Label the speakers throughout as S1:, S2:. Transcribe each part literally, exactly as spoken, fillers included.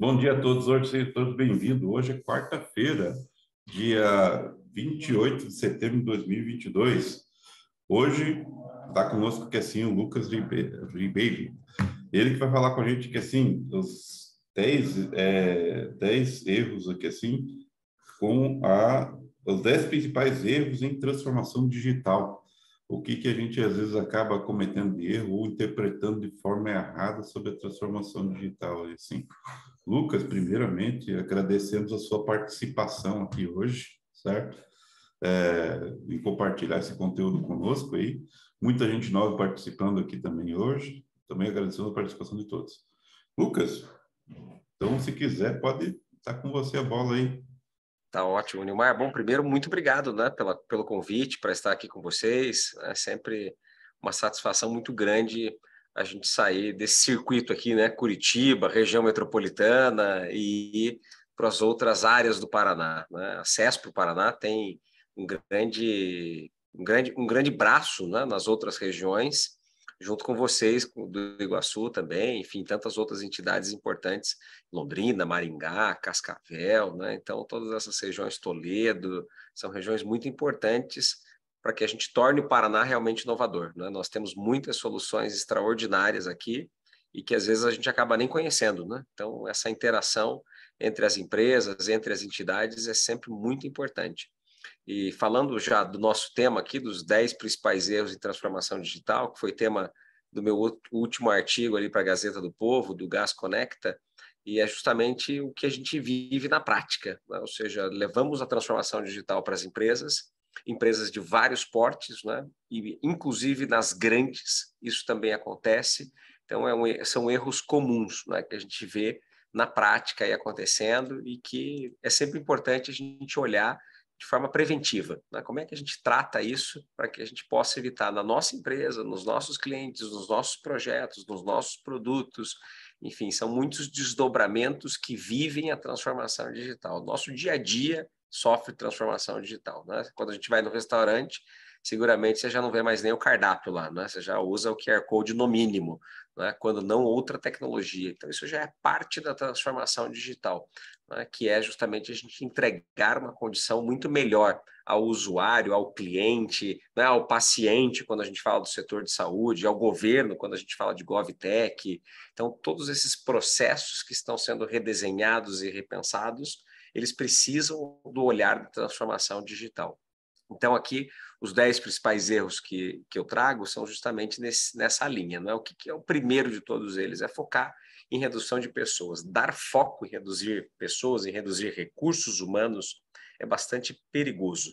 S1: Bom dia a todos, hoje sejam todos bem-vindos. Hoje é quarta-feira, dia vinte e oito de setembro de dois mil e vinte e dois. Hoje está conosco aqui assim o Lucas Ribeiro. Ele que vai falar com a gente que assim, os dez, é, dez erros aqui assim, com a, os dez principais erros em transformação digital. O que, que a gente às vezes acaba cometendo de erro ou interpretando de forma errada sobre a transformação digital, assim. Lucas, primeiramente, agradecemos a sua participação aqui hoje, certo? É, em compartilhar esse conteúdo conosco aí. Muita gente nova participando aqui também hoje. Também agradecendo a participação de todos. Lucas, então, se quiser, pode estar com você a bola aí.
S2: Tá ótimo, Nilmar. Bom, primeiro, muito obrigado, né, pela, pelo convite para estar aqui com vocês. É sempre uma satisfação muito grande a gente sair desse circuito aqui, né, Curitiba, região metropolitana e ir para as outras áreas do Paraná, né? A CESP, o Paraná, tem um grande, um grande, um grande braço, né, nas outras regiões, junto com vocês, do Iguaçu também, enfim, tantas outras entidades importantes, Londrina, Maringá, Cascavel, né? Então, todas essas regiões, Toledo, são regiões muito importantes para que a gente torne o Paraná realmente inovador, né? Nós temos muitas soluções extraordinárias aqui e que às vezes a gente acaba nem conhecendo, né? Então, essa interação entre as empresas, entre as entidades, é sempre muito importante. E falando já do nosso tema aqui, dos dez principais erros em transformação digital, que foi tema do meu último artigo ali para a Gazeta do Povo, do Gás Conecta, e é justamente o que a gente vive na prática, né? Ou seja, levamos a transformação digital para as empresas, empresas de vários portes, né? E inclusive nas grandes, isso também acontece. Então, é um, são erros comuns, né, que a gente vê na prática aí acontecendo e que é sempre importante a gente olhar de forma preventiva, né? Como é que a gente trata isso para que a gente possa evitar na nossa empresa, nos nossos clientes, nos nossos projetos, nos nossos produtos, enfim, são muitos desdobramentos que vivem a transformação digital. Nosso dia a dia sofre transformação digital, né? Quando a gente vai no restaurante, seguramente você já não vê mais nem o cardápio lá, né? Você já usa o Q R Code no mínimo, né? Quando não outra tecnologia. Então, isso já é parte da transformação digital, né? Que é justamente a gente entregar uma condição muito melhor ao usuário, ao cliente, né? Ao paciente, quando a gente fala do setor de saúde, ao governo, quando a gente fala de GovTech. Então, todos esses processos que estão sendo redesenhados e repensados, eles precisam do olhar da transformação digital. Então, aqui, os dez principais erros que, que eu trago são justamente nesse, nessa linha. Não é? O que, que é o primeiro de todos eles? É focar em redução de pessoas. Dar foco em reduzir pessoas, em reduzir recursos humanos, é bastante perigoso.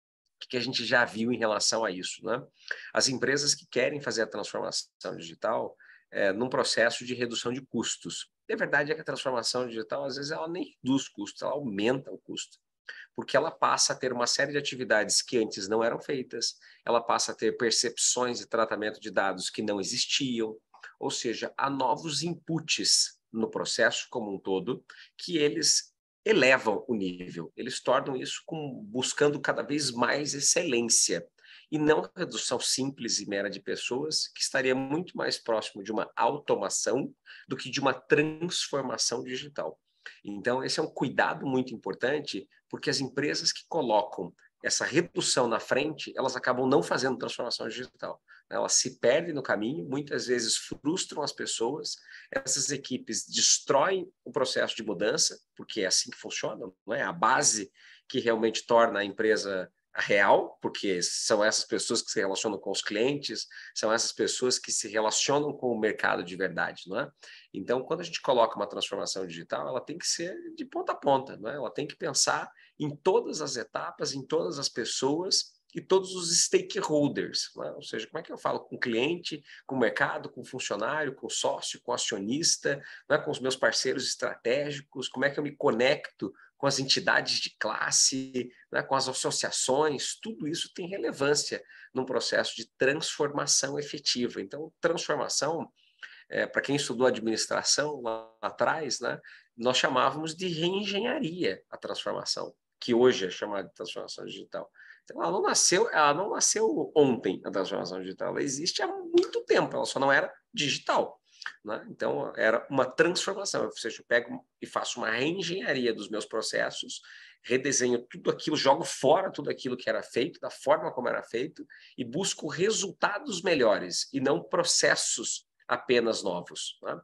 S2: O que a gente já viu em relação a isso, né? As empresas que querem fazer a transformação digital é, num processo de redução de custos. A verdade é que a transformação digital, às vezes, ela nem reduz custos, ela aumenta o custo, porque ela passa a ter uma série de atividades que antes não eram feitas, ela passa a ter percepções e tratamento de dados que não existiam, ou seja, há novos inputs no processo como um todo que eles elevam o nível, eles tornam isso com, buscando cada vez mais excelência e não redução simples e mera de pessoas, que estaria muito mais próximo de uma automação do que de uma transformação digital. Então, esse é um cuidado muito importante, porque as empresas que colocam essa redução na frente, elas acabam não fazendo transformação digital. Elas se perdem no caminho, muitas vezes frustram as pessoas, essas equipes destroem o processo de mudança, porque é assim que funciona, não é? A base que realmente torna a empresa real, porque são essas pessoas que se relacionam com os clientes, são essas pessoas que se relacionam com o mercado de verdade, não é? Então, quando a gente coloca uma transformação digital, ela tem que ser de ponta a ponta, não é? Ela tem que pensar em todas as etapas, em todas as pessoas e todos os stakeholders, não é? Ou seja, como é que eu falo com o cliente, com o mercado, com o funcionário, com o sócio, com o acionista, não é? Com os meus parceiros estratégicos, como é que eu me conecto com as entidades de classe, né, com as associações, tudo isso tem relevância num processo de transformação efetiva. Então, transformação, é, para quem estudou administração lá atrás, né, nós chamávamos de reengenharia a transformação, que hoje é chamada de transformação digital. Então, ela não nasceu, ela não nasceu ontem, a transformação digital. Ela existe há muito tempo, ela só não era digital. né? Então, era uma transformação, ou seja, eu pego e faço uma reengenharia dos meus processos, redesenho tudo aquilo, jogo fora tudo aquilo que era feito, da forma como era feito, e busco resultados melhores, e não processos apenas novos, né?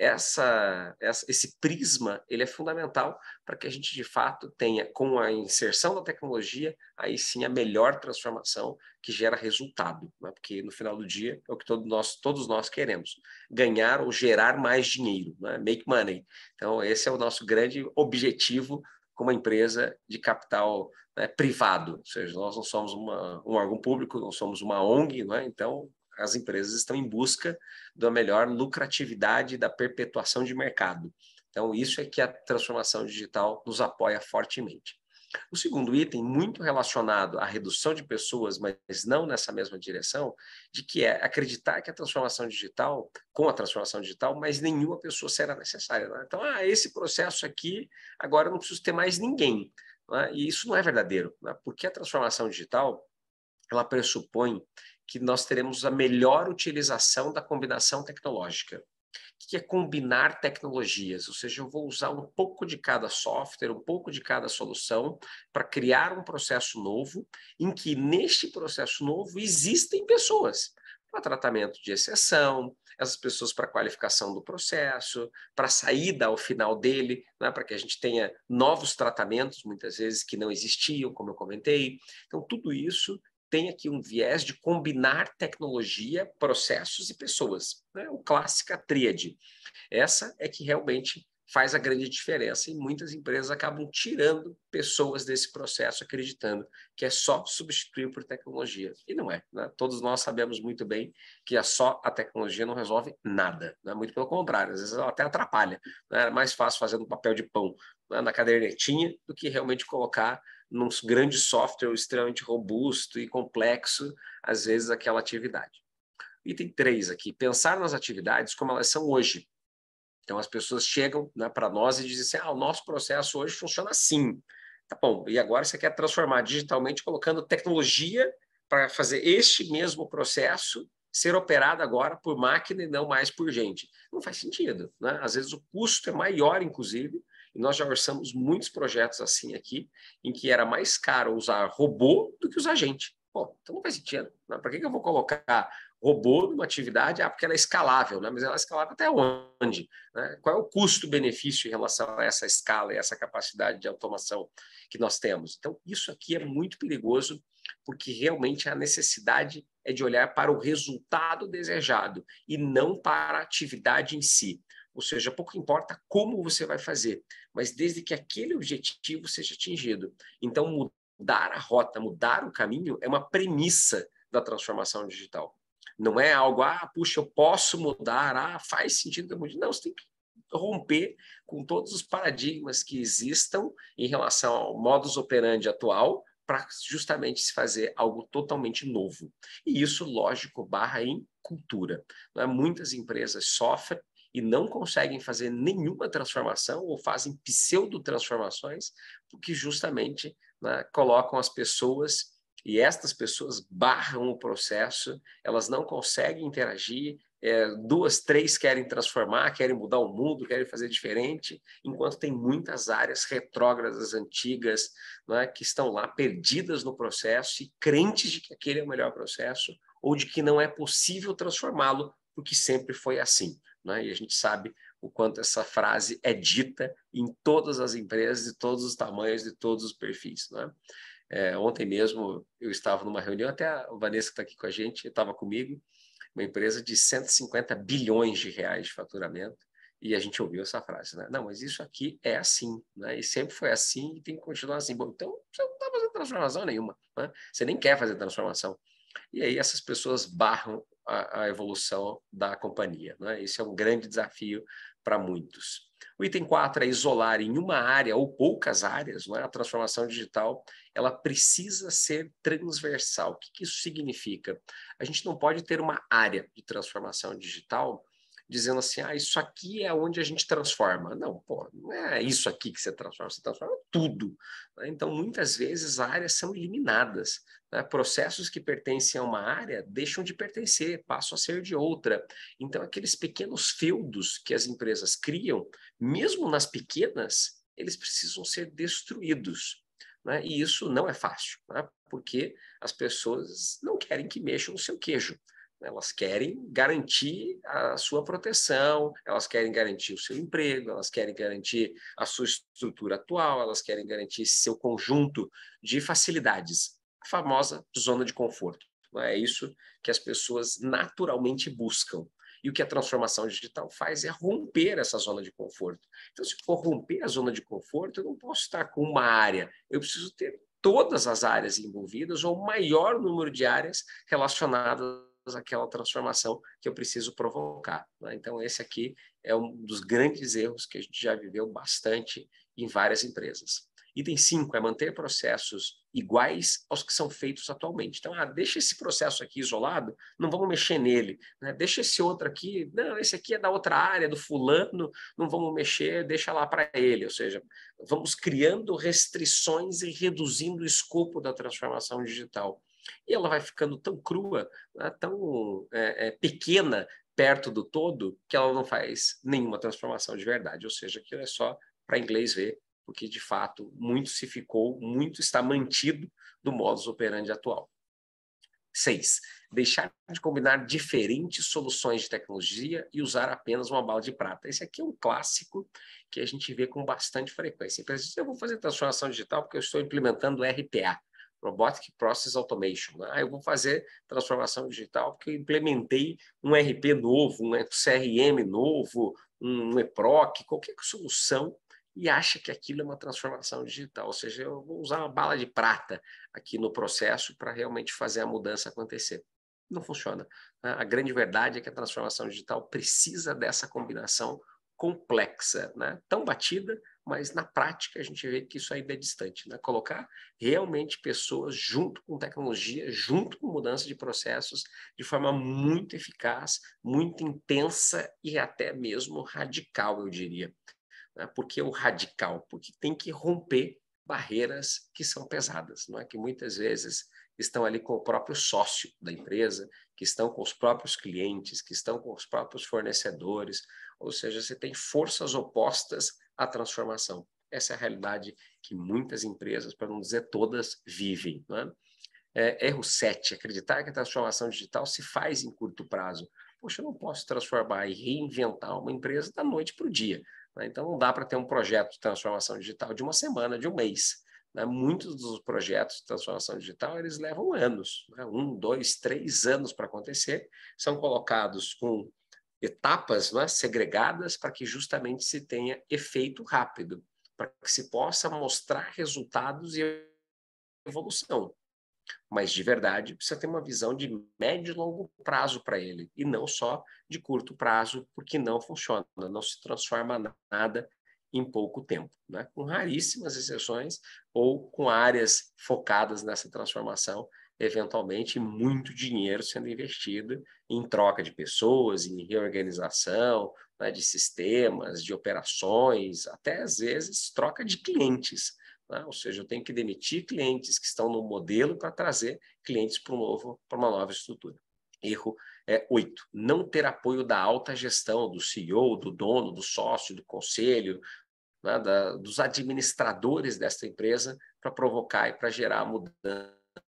S2: Essa, essa, esse prisma, ele é fundamental para que a gente, de fato, tenha, com a inserção da tecnologia, aí sim a melhor transformação que gera resultado, né? Porque no final do dia é o que todos nós, todos nós queremos, ganhar ou gerar mais dinheiro, né? Make money. Então, esse é o nosso grande objetivo como uma empresa de capital, né, privado, ou seja, nós não somos uma, um órgão público, não somos uma O N G, né? Então as empresas estão em busca da melhor lucratividade e da perpetuação de mercado. Então, isso é que a transformação digital nos apoia fortemente. O segundo item, muito relacionado à redução de pessoas, mas não nessa mesma direção, de que é acreditar que a transformação digital, com a transformação digital, mais nenhuma pessoa será necessária, né? Então, ah, esse processo aqui, agora eu não preciso ter mais ninguém, né? E isso não é verdadeiro, né? Porque a transformação digital, ela pressupõe que nós teremos a melhor utilização da combinação tecnológica. O que é combinar tecnologias? Ou seja, eu vou usar um pouco de cada software, um pouco de cada solução para criar um processo novo, em que neste processo novo existem pessoas para tratamento de exceção, essas pessoas para qualificação do processo, para saída ao final dele, né, para que a gente tenha novos tratamentos, muitas vezes, que não existiam, como eu comentei. Então, tudo isso tem aqui um viés de combinar tecnologia, processos e pessoas, né? O clássica tríade. Essa é que realmente faz a grande diferença e muitas empresas acabam tirando pessoas desse processo, acreditando que é só substituir por tecnologia. E não é, né? Todos nós sabemos muito bem que é só a tecnologia não resolve nada, né? Muito pelo contrário, às vezes ela até atrapalha, né? É mais fácil fazer um papel de pão, né, na cadernetinha do que realmente colocar num grande software extremamente robusto e complexo, às vezes, aquela atividade. Item três aqui, pensar nas atividades como elas são hoje. Então, as pessoas chegam, né, para nós e dizem assim, ah, o nosso processo hoje funciona assim. Tá bom, e agora você quer transformar digitalmente colocando tecnologia para fazer este mesmo processo ser operado agora por máquina e não mais por gente. Não faz sentido, né? Às vezes o custo é maior, inclusive, e nós já orçamos muitos projetos assim aqui, em que era mais caro usar robô do que usar gente. Pô, então não faz sentido, né? Para que que eu vou colocar robô numa atividade? Ah, porque ela é escalável, né? Mas ela é escalável até onde? Né? Qual é o custo-benefício em relação a essa escala e essa capacidade de automação que nós temos? Então, isso aqui é muito perigoso, porque realmente a necessidade é de olhar para o resultado desejado e não para a atividade em si. Ou seja, pouco importa como você vai fazer, mas desde que aquele objetivo seja atingido. Então, mudar a rota, mudar o caminho é uma premissa da transformação digital. Não é algo, ah, puxa, eu posso mudar, ah, faz sentido que eu mude. Não, você tem que romper com todos os paradigmas que existam em relação ao modus operandi atual para justamente se fazer algo totalmente novo. E isso, lógico, barra em cultura. Não é? Muitas empresas sofrem e não conseguem fazer nenhuma transformação ou fazem pseudo-transformações porque justamente, né, colocam as pessoas e estas pessoas barram o processo, elas não conseguem interagir, é, duas, três querem transformar, querem mudar o mundo, querem fazer diferente, enquanto tem muitas áreas retrógradas, antigas, né, que estão lá perdidas no processo e crentes de que aquele é o melhor processo ou de que não é possível transformá-lo, porque sempre foi assim. Né? E a gente sabe o quanto essa frase é dita em todas as empresas, de todos os tamanhos, de todos os perfis. Né? É, ontem mesmo eu estava numa reunião, até a Vanessa que está aqui com a gente, estava comigo, uma empresa de cento e cinquenta bilhões de reais de faturamento, e a gente ouviu essa frase, né? Não, mas isso aqui é assim, né? E sempre foi assim e tem que continuar assim. Bom, então você não está fazendo transformação nenhuma, né? Você nem quer fazer transformação. E aí essas pessoas barram a, a evolução da companhia, né? Isso é um grande desafio para muitos. O item quatro é isolar em uma área ou poucas áreas, não é? A transformação digital, ela precisa ser transversal. O que, que isso significa? A gente não pode ter uma área de transformação digital dizendo assim, ah, isso aqui é onde a gente transforma. Não, pô, não é isso aqui que você transforma, você transforma tudo. Então, muitas vezes, áreas são eliminadas. Né? Processos que pertencem a uma área deixam de pertencer, passam a ser de outra. Então, aqueles pequenos feudos que as empresas criam, mesmo nas pequenas, eles precisam ser destruídos. Né? E isso não é fácil, né? Porque as pessoas não querem que mexam no seu queijo. Elas querem garantir a sua proteção, elas querem garantir o seu emprego, elas querem garantir a sua estrutura atual, elas querem garantir seu conjunto de facilidades, a famosa zona de conforto. É isso que as pessoas naturalmente buscam. E o que a transformação digital faz é romper essa zona de conforto. Então, se for romper a zona de conforto, eu não posso estar com uma área, eu preciso ter todas as áreas envolvidas ou o maior número de áreas relacionadas àquela transformação que eu preciso provocar. Né? Então, esse aqui é um dos grandes erros que a gente já viveu bastante em várias empresas. Item cinco é manter processos iguais aos que são feitos atualmente. Então, ah, deixa esse processo aqui isolado, não vamos mexer nele. Né? Deixa esse outro aqui, não, esse aqui é da outra área, do fulano, não vamos mexer, deixa lá para ele. Ou seja, vamos criando restrições e reduzindo o escopo da transformação digital. E ela vai ficando tão crua, né, tão é, é, pequena perto do todo, que ela não faz nenhuma transformação de verdade. Ou seja, aquilo é só para inglês ver, porque, de fato, muito se ficou, muito está mantido do modus operandi atual. Seis, deixar de combinar diferentes soluções de tecnologia e usar apenas uma bala de prata. Esse aqui é um clássico que a gente vê com bastante frequência. Eu vou fazer transformação digital porque eu estou implementando R P A, Robotic Process Automation. Ah, eu vou fazer transformação digital porque eu implementei um R P novo, um C R M novo, um E P R O C, qualquer solução, e acha que aquilo é uma transformação digital, ou seja, eu vou usar uma bala de prata aqui no processo para realmente fazer a mudança acontecer. Não funciona. A grande verdade é que a transformação digital precisa dessa combinação complexa, né? Tão batida, mas na prática a gente vê que isso ainda é distante. Né? Colocar realmente pessoas junto com tecnologia, junto com mudança de processos, de forma muito eficaz, muito intensa e até mesmo radical, eu diria. Por que o radical? Porque tem que romper barreiras que são pesadas, não é? Que muitas vezes estão ali com o próprio sócio da empresa, que estão com os próprios clientes, que estão com os próprios fornecedores, ou seja, você tem forças opostas à transformação. Essa é a realidade que muitas empresas, para não dizer todas, vivem. Não é? É, erro sete, acreditar que a transformação digital se faz em curto prazo. Poxa, eu não posso transformar e reinventar uma empresa da noite para o dia. Né? Então, não dá para ter um projeto de transformação digital de uma semana, de um mês. Né? Muitos dos projetos de transformação digital, eles levam anos. Né? Um, dois, três anos para acontecer. São colocados com etapas, né, segregadas para que justamente se tenha efeito rápido, para que se possa mostrar resultados e evolução. Mas, de verdade, precisa ter uma visão de médio e longo prazo para ele, e não só de curto prazo, porque não funciona, não se transforma nada em pouco tempo, né? Com raríssimas exceções ou com áreas focadas nessa transformação, eventualmente muito dinheiro sendo investido em troca de pessoas, em reorganização, né, de sistemas, de operações, até às vezes troca de clientes. Né? Ou seja, eu tenho que demitir clientes que estão no modelo para trazer clientes para um novo, para uma nova estrutura. Erro é oito, não ter apoio da alta gestão, do C E O, do dono, do sócio, do conselho, né, da, dos administradores desta empresa para provocar e para gerar mudanças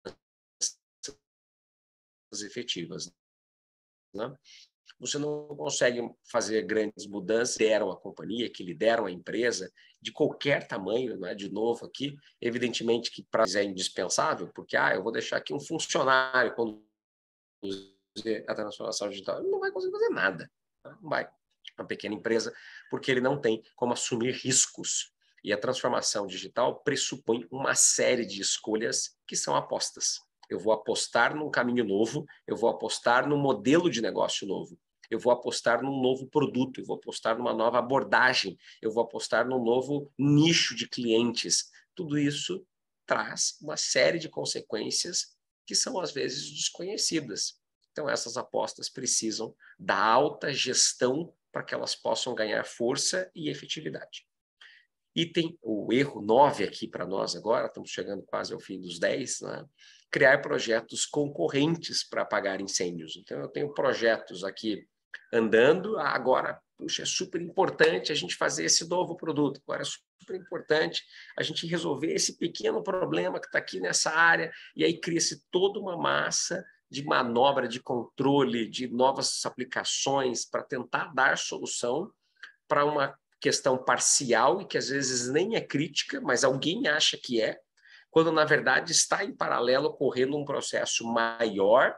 S2: efetivas. Né? Você não consegue fazer grandes mudanças, que lideram a companhia, que lideram a empresa, de qualquer tamanho, não é? De novo aqui, evidentemente que para é indispensável, porque ah, eu vou deixar aqui um funcionário conduzir a transformação digital, ele não vai conseguir fazer nada, não vai. Uma pequena empresa, porque ele não tem como assumir riscos. E a transformação digital pressupõe uma série de escolhas que são apostas. Eu vou apostar num caminho novo, eu vou apostar num modelo de negócio novo, eu vou apostar num novo produto, eu vou apostar numa nova abordagem, eu vou apostar num novo nicho de clientes. Tudo isso traz uma série de consequências que são, às vezes, desconhecidas. Então, essas apostas precisam da alta gestão para que elas possam ganhar força e efetividade. Item, o erro nove aqui para nós agora, estamos chegando quase ao fim dos dez, né? Criar projetos concorrentes para apagar incêndios. Então, eu tenho projetos aqui andando, agora, puxa, é super importante a gente fazer esse novo produto, agora é super importante a gente resolver esse pequeno problema que está aqui nessa área, e aí cria-se toda uma massa de manobra, de controle, de novas aplicações para tentar dar solução para uma questão parcial e que às vezes nem é crítica, mas alguém acha que é, quando na verdade está em paralelo ocorrendo um processo maior,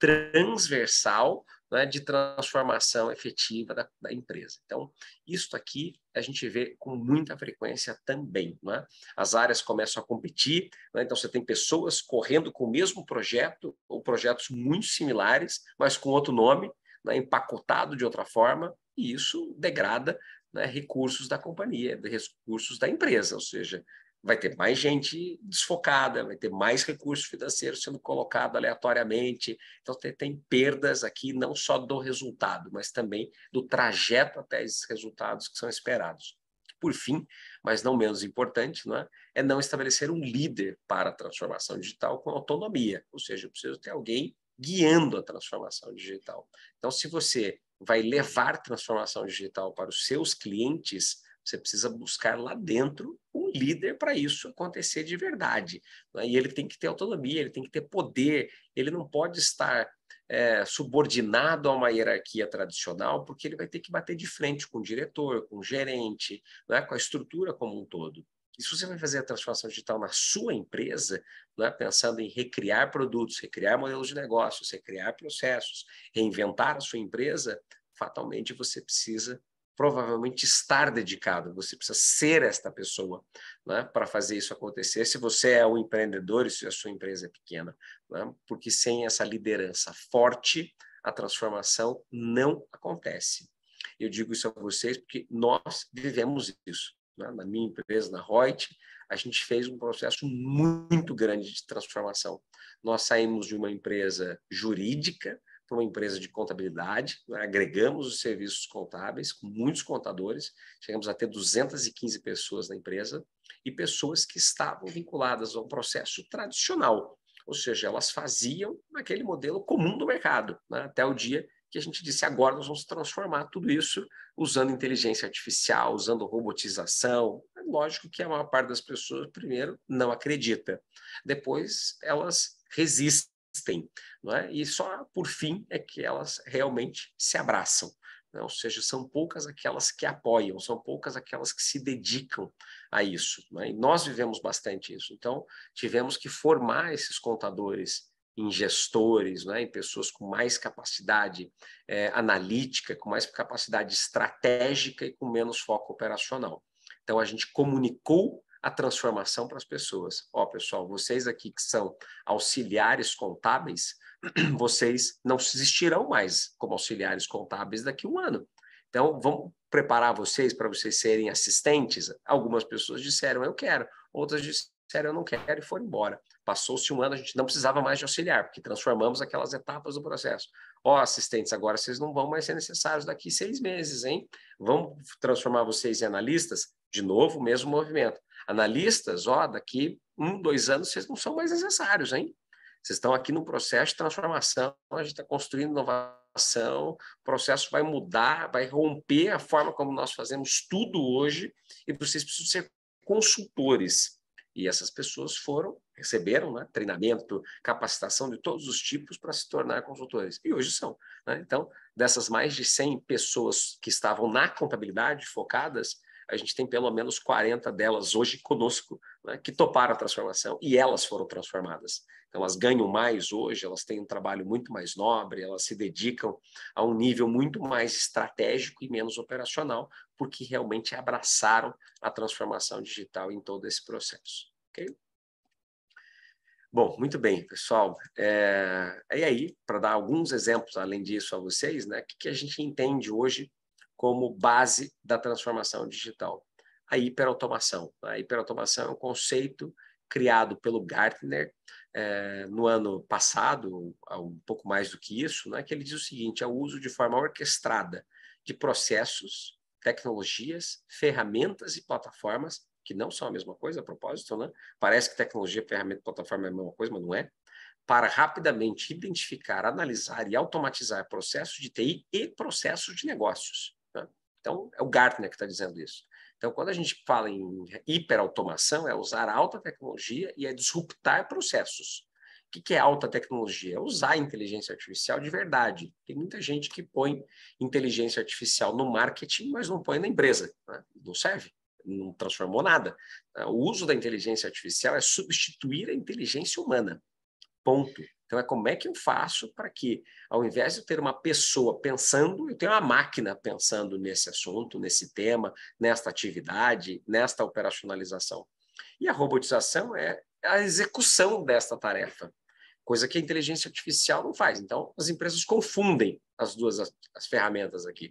S2: transversal, né, de transformação efetiva da, da empresa. Então, isso aqui a gente vê com muita frequência também. Né? As áreas começam a competir, né? Então você tem pessoas correndo com o mesmo projeto, ou projetos muito similares, mas com outro nome, né, empacotado de outra forma, e isso degrada, né, recursos da companhia, recursos da empresa, ou seja, vai ter mais gente desfocada, vai ter mais recursos financeiros sendo colocado aleatoriamente. Então, tem, tem perdas aqui não só do resultado, mas também do trajeto até esses resultados que são esperados. Por fim, mas não menos importante, não é? É não estabelecer um líder para a transformação digital com autonomia, ou seja, eu preciso ter alguém guiando a transformação digital. Então, se você vai levar transformação digital para os seus clientes, você precisa buscar lá dentro um líder para isso acontecer de verdade. Né? E ele tem que ter autonomia, ele tem que ter poder, ele não pode estar é, subordinado a uma hierarquia tradicional, porque ele vai ter que bater de frente com o diretor, com o gerente, né? Com a estrutura como um todo. E se você vai fazer a transformação digital na sua empresa, né, pensando em recriar produtos, recriar modelos de negócios, recriar processos, reinventar a sua empresa, fatalmente você precisa provavelmente estar dedicado, você precisa ser esta pessoa, né, para fazer isso acontecer, se você é um empreendedor e se a sua empresa é pequena, né, porque sem essa liderança forte, a transformação não acontece. Eu digo isso a vocês porque nós vivemos isso. Né? Na minha empresa, na Reut, a gente fez um processo muito grande de transformação. Nós saímos de uma empresa jurídica para uma empresa de contabilidade, né? Agregamos os serviços contábeis com muitos contadores, chegamos a ter duzentas e quinze pessoas na empresa e pessoas que estavam vinculadas a um processo tradicional, ou seja, elas faziam naquele modelo comum do mercado, né? Até o dia que a gente disse, agora nós vamos transformar tudo isso usando inteligência artificial, usando robotização. É lógico que a maior parte das pessoas, primeiro, não acredita. Depois, elas resistem. Não é? E só por fim é que elas realmente se abraçam. Né? Ou seja, são poucas aquelas que apoiam, são poucas aquelas que se dedicam a isso. Né? E nós vivemos bastante isso. Então, tivemos que formar esses contadores em gestores, né? Em pessoas com mais capacidade é, analítica, com mais capacidade estratégica e com menos foco operacional. Então, a gente comunicou a transformação para as pessoas. Ó, pessoal, vocês aqui que são auxiliares contábeis, vocês não existirão mais como auxiliares contábeis daqui a um ano. Então, vamos preparar vocês para vocês serem assistentes? Algumas pessoas disseram, eu quero. Outras disseram, eu não quero, e foram embora. Passou-se um ano, a gente não precisava mais de auxiliar, porque transformamos aquelas etapas do processo. Ó, assistentes, agora vocês não vão mais ser necessários daqui seis meses, hein? Vamos transformar vocês em analistas? De novo, o mesmo movimento. Analistas, ó, daqui um, dois anos vocês não são mais necessários, hein? Vocês estão aqui no processo de transformação, a gente está construindo inovação, o processo vai mudar, vai romper a forma como nós fazemos tudo hoje e vocês precisam ser consultores. E essas pessoas foram, receberam, né, treinamento, capacitação de todos os tipos para se tornar consultores. E hoje são. Né? Então, dessas mais de cem pessoas que estavam na contabilidade focadas, a gente tem pelo menos quarenta delas hoje conosco, né, que toparam a transformação e elas foram transformadas. Então, elas ganham mais hoje, elas têm um trabalho muito mais nobre, elas se dedicam a um nível muito mais estratégico e menos operacional, porque realmente abraçaram a transformação digital em todo esse processo. Ok? Bom, muito bem, pessoal. É... E aí, para dar alguns exemplos, além disso, a vocês, né, o que a gente entende hoje como base da transformação digital? A hiperautomação. A hiperautomação é um conceito criado pelo Gartner eh, no ano passado, um pouco mais do que isso, né, que ele diz o seguinte, é o uso de forma orquestrada de processos, tecnologias, ferramentas e plataformas, que não são a mesma coisa, a propósito, né? Parece que tecnologia, ferramenta e plataforma é a mesma coisa, mas não é, para rapidamente identificar, analisar e automatizar processos de T I e processos de negócios. Né? Então, é o Gartner que está dizendo isso. Então, quando a gente fala em hiperautomação, é usar alta tecnologia e é disruptar processos. O que é alta tecnologia? É usar a inteligência artificial de verdade. Tem muita gente que põe inteligência artificial no marketing, mas não põe na empresa. Né? Não serve, não transformou nada. O uso da inteligência artificial é substituir a inteligência humana. Ponto. Então, é como é que eu faço para que, ao invés de ter uma pessoa pensando, eu tenho uma máquina pensando nesse assunto, nesse tema, nesta atividade, nesta operacionalização. E a robotização é a execução desta tarefa, coisa que a inteligência artificial não faz. Então, as empresas confundem as duas as, as ferramentas aqui,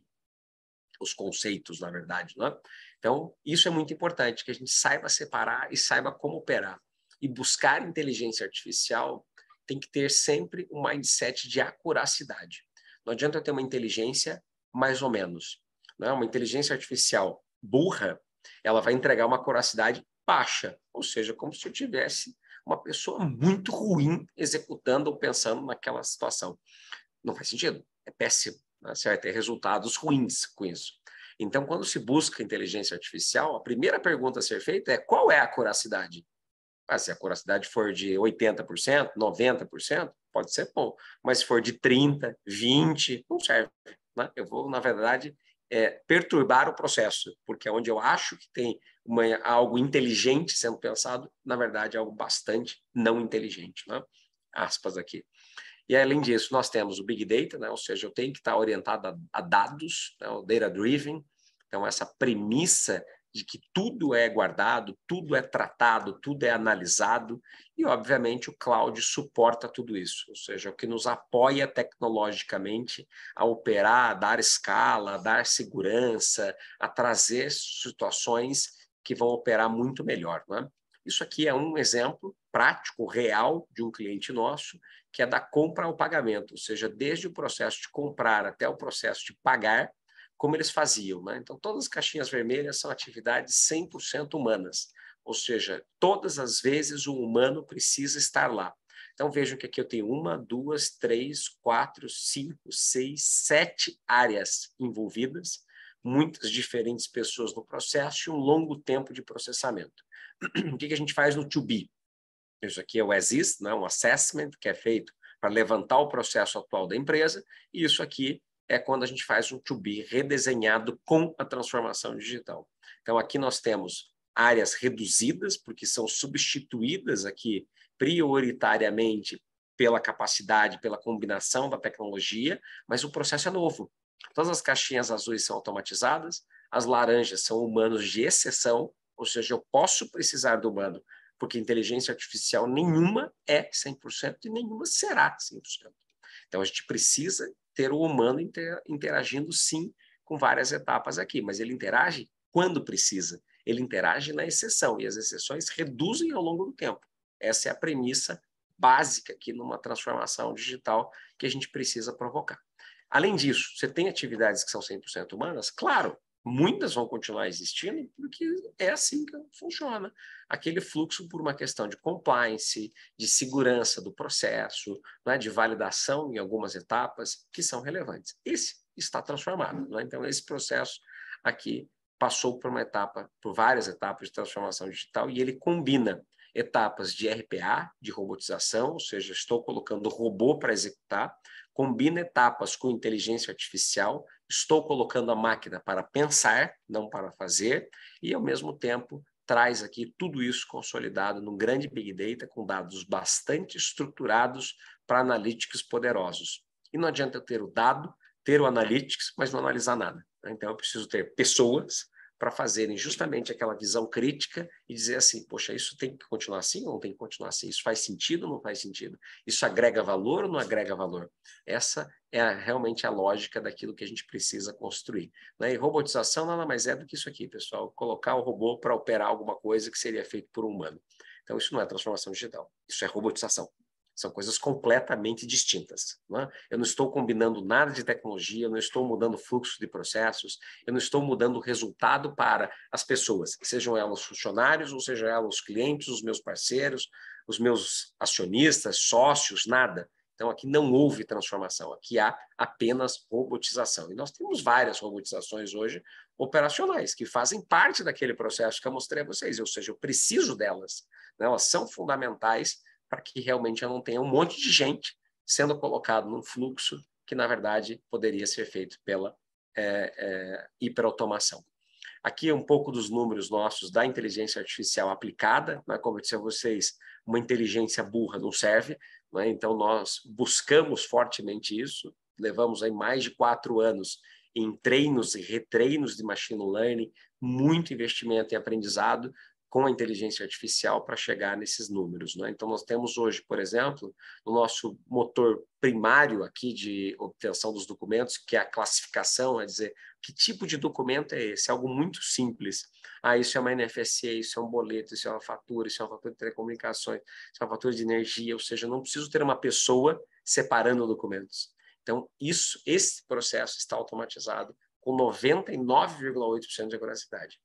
S2: os conceitos, na verdade. Né? Então, isso é muito importante, que a gente saiba separar e saiba como operar. E buscar inteligência artificial tem que ter sempre um mindset de acuracidade. Não adianta eu ter uma inteligência mais ou menos. Né? Uma inteligência artificial burra, ela vai entregar uma acuracidade baixa, ou seja, como se eu tivesse uma pessoa muito ruim executando ou pensando naquela situação. Não faz sentido, é péssimo. Né? Você vai ter resultados ruins com isso. Então, quando se busca inteligência artificial, a primeira pergunta a ser feita é: qual é a acuracidade? Ah, se a acuracidade for de oitenta por cento, noventa por cento, pode ser bom. Mas se for de trinta por cento, vinte por cento, não serve. Né? Eu vou, na verdade, é, perturbar o processo, porque onde eu acho que tem uma, algo inteligente sendo pensado, na verdade, é algo bastante não inteligente. Né? Aspas aqui. E, além disso, nós temos o Big Data, né? Ou seja, eu tenho que estar orientado a, a dados, né? O Data Driven. Então, essa premissa de que tudo é guardado, tudo é tratado, tudo é analisado, e, obviamente, o cloud suporta tudo isso, ou seja, o que nos apoia tecnologicamente a operar, a dar escala, a dar segurança, a trazer situações que vão operar muito melhor. Né? Isso aqui é um exemplo prático, real, de um cliente nosso, que é da compra ao pagamento, ou seja, desde o processo de comprar até o processo de pagar, como eles faziam. Né? Então, todas as caixinhas vermelhas são atividades cem por cento humanas, ou seja, todas as vezes o humano precisa estar lá. Então, vejam que aqui eu tenho uma, duas, três, quatro, cinco, seis, sete áreas envolvidas, muitas diferentes pessoas no processo e um longo tempo de processamento. O que a gente faz no to be? Isso aqui é o as is, né? Um assessment que é feito para levantar o processo atual da empresa, e isso aqui é quando a gente faz um to be redesenhado com a transformação digital. Então, aqui nós temos áreas reduzidas, porque são substituídas aqui prioritariamente pela capacidade, pela combinação da tecnologia, mas o processo é novo. Todas as caixinhas azuis são automatizadas, as laranjas são humanos de exceção, ou seja, eu posso precisar do humano, porque inteligência artificial nenhuma é cem por cento e nenhuma será cem por cento. Então, a gente precisa ter o humano interagindo, sim, com várias etapas aqui, mas ele interage quando precisa. Ele interage na exceção, e as exceções reduzem ao longo do tempo. Essa é a premissa básica aqui numa transformação digital que a gente precisa provocar. Além disso, você tem atividades que são cem por cento humanas? Claro, muitas vão continuar existindo, porque é assim que funciona. Aquele fluxo por uma questão de compliance, de segurança do processo, né, de validação em algumas etapas que são relevantes. Esse está transformado. Né? Então, esse processo aqui passou por uma etapa, por várias etapas de transformação digital, e ele combina etapas de R P A, de robotização, ou seja, estou colocando robô para executar, combina etapas com inteligência artificial, estou colocando a máquina para pensar, não para fazer, e, ao mesmo tempo, traz aqui tudo isso consolidado num grande Big Data com dados bastante estruturados para analytics poderosos. E não adianta eu ter o dado, ter o analytics, mas não analisar nada. Então, eu preciso ter pessoas para fazerem justamente aquela visão crítica e dizer assim, poxa, isso tem que continuar assim ou não tem que continuar assim? Isso faz sentido ou não faz sentido? Isso agrega valor ou não agrega valor? Essa é a, realmente a lógica daquilo que a gente precisa construir. Né? E robotização nada mais é do que isso aqui, pessoal. Colocar o robô para operar alguma coisa que seria feito por um humano. Então, isso não é transformação digital. Isso é robotização. São coisas completamente distintas. Não é? Eu não estou combinando nada de tecnologia, eu não estou mudando fluxo de processos, eu não estou mudando o resultado para as pessoas, sejam elas funcionários, ou sejam elas os clientes, os meus parceiros, os meus acionistas, sócios, nada. Então, aqui não houve transformação, aqui há apenas robotização. E nós temos várias robotizações hoje operacionais, que fazem parte daquele processo que eu mostrei a vocês, ou seja, eu preciso delas. Né? Elas são fundamentais para que realmente eu não tenha um monte de gente sendo colocado num fluxo que, na verdade, poderia ser feito pela é, é, hiperautomação. Aqui um pouco dos números nossos da inteligência artificial aplicada, né? Como eu disse a vocês, uma inteligência burra não serve, né? Então nós buscamos fortemente isso, levamos aí mais de quatro anos em treinos e retreinos de machine learning, muito investimento em aprendizado com a inteligência artificial para chegar nesses números. Né? Então nós temos hoje, por exemplo, o nosso motor primário aqui de obtenção dos documentos, que é a classificação, é dizer, que tipo de documento é esse? Algo muito simples. Ah, isso é uma N F S E, isso é um boleto, isso é uma fatura, isso é uma fatura de telecomunicações, isso é uma fatura de energia, ou seja, eu não preciso ter uma pessoa separando documentos. Então, isso, esse processo está automatizado com noventa e nove vírgula oito por cento de acuracidade.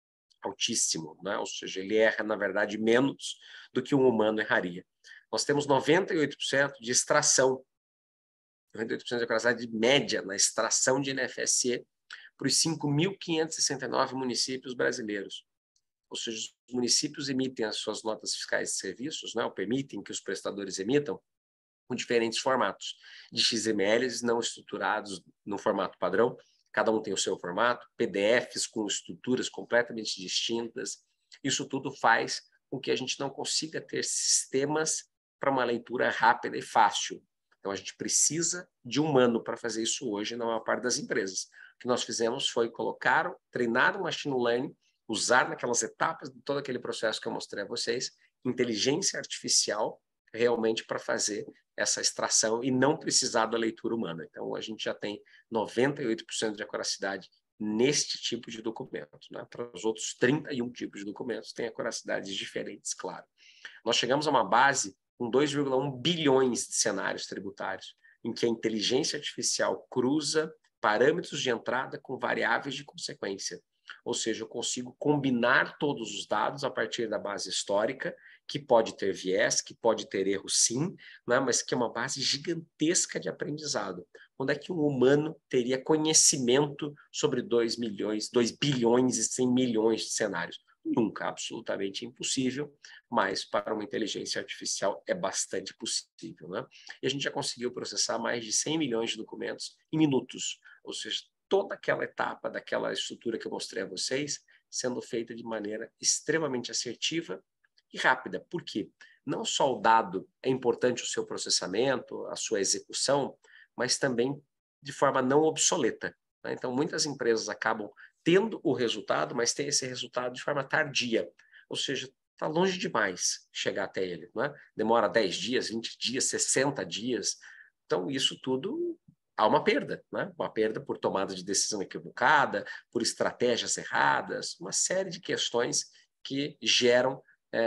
S2: Altíssimo, né? Ou seja, ele erra, na verdade, menos do que um humano erraria. Nós temos noventa e oito por cento de extração, noventa e oito por cento de acuracidade média na extração de N F S E para os cinco mil quinhentos e sessenta e nove municípios brasileiros. Ou seja, os municípios emitem as suas notas fiscais de serviços, né? Ou permitem que os prestadores emitam com diferentes formatos de X M Ls não estruturados no formato padrão. Cada um tem o seu formato, P D Fs com estruturas completamente distintas. Isso tudo faz com que a gente não consiga ter sistemas para uma leitura rápida e fácil. Então, a gente precisa de humano para fazer isso hoje na maior parte das empresas. O que nós fizemos foi colocar, treinar o machine learning, usar naquelas etapas de todo aquele processo que eu mostrei a vocês, inteligência artificial realmente para fazer essa extração e não precisar da leitura humana. Então, a gente já tem noventa e oito por cento de acuracidade neste tipo de documento. Né? Para os outros trinta e um tipos de documentos, tem acuracidades diferentes, claro. Nós chegamos a uma base com dois vírgula um bilhões de cenários tributários, em que a inteligência artificial cruza parâmetros de entrada com variáveis de consequência. Ou seja, eu consigo combinar todos os dados a partir da base histórica, que pode ter viés, que pode ter erro sim, né? Mas que é uma base gigantesca de aprendizado. Quando é que um humano teria conhecimento sobre dois milhões, dois bilhões e cem milhões de cenários? Nunca, absolutamente impossível, mas para uma inteligência artificial é bastante possível. Né? E a gente já conseguiu processar mais de cem milhões de documentos em minutos, ou seja, toda aquela etapa daquela estrutura que eu mostrei a vocês sendo feita de maneira extremamente assertiva e rápida. Por quê? Não só o dado é importante o seu processamento, a sua execução, mas também de forma não obsoleta. Né? Então, muitas empresas acabam tendo o resultado, mas tem esse resultado de forma tardia. Ou seja, está longe demais chegar até ele. Né? Demora dez dias, vinte dias, sessenta dias. Então, isso tudo há uma perda, né? Uma perda por tomada de decisão equivocada, por estratégias erradas, uma série de questões que geram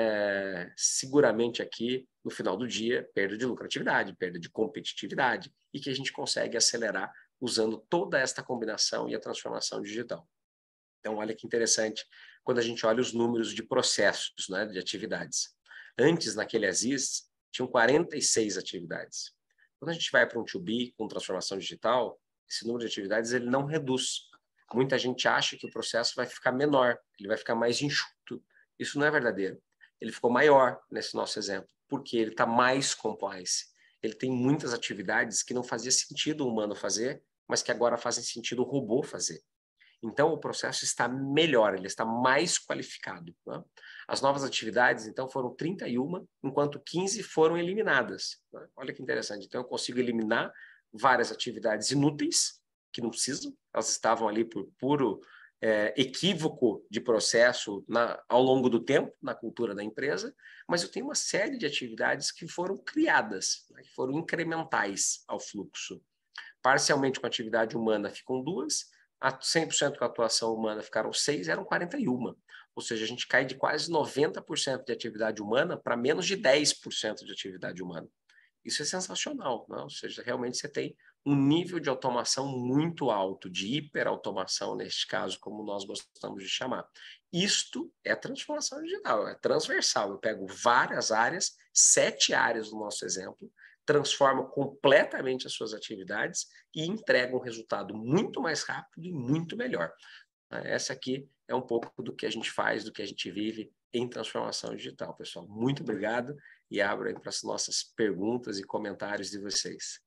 S2: é, seguramente aqui, no final do dia, perda de lucratividade, perda de competitividade, e que a gente consegue acelerar usando toda esta combinação e a transformação digital. Então, olha que interessante quando a gente olha os números de processos, né, de atividades. Antes, naquele Aziz, tinham quarenta e seis atividades. Quando a gente vai para um to B com transformação digital, esse número de atividades ele não reduz. Muita gente acha que o processo vai ficar menor, ele vai ficar mais enxuto. Isso não é verdadeiro. Ele ficou maior nesse nosso exemplo, porque ele está mais compliance. Ele tem muitas atividades que não fazia sentido o humano fazer, mas que agora fazem sentido o robô fazer. Então, o processo está melhor, ele está mais qualificado. Né? As novas atividades, então, foram trinta e uma, enquanto quinze foram eliminadas. Né? Olha que interessante. Então, eu consigo eliminar várias atividades inúteis, que não precisam, elas estavam ali por puro é, equívoco de processo na, ao longo do tempo, na cultura da empresa, mas eu tenho uma série de atividades que foram criadas, né? Que foram incrementais ao fluxo. Parcialmente com atividade humana ficam duas, a cem por cento com a atuação humana ficaram seis, eram quarenta e uma. Ou seja, a gente cai de quase noventa por cento de atividade humana para menos de dez por cento de atividade humana. isso é sensacional, né? Ou seja, realmente você tem um nível de automação muito alto, de hiperautomação, neste caso, como nós gostamos de chamar. Isto é transformação digital, é transversal. Eu pego várias áreas, sete áreas no nosso exemplo, transformo completamente as suas atividades e entrego um resultado muito mais rápido e muito melhor. Essa aqui é um pouco do que a gente faz, do que a gente vive em transformação digital, pessoal. Muito obrigado e abro aí para as nossas perguntas e comentários de vocês.